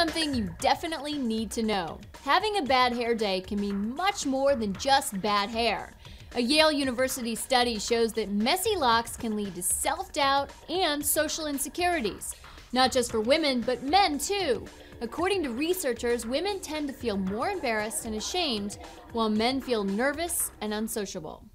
something you definitely need to know. Having a bad hair day can mean much more than just bad hair. A Yale University study shows that messy locks can lead to self-doubt and social insecurities. Not just for women, but men too. According to researchers, women tend to feel more embarrassed and ashamed, while men feel nervous and unsociable.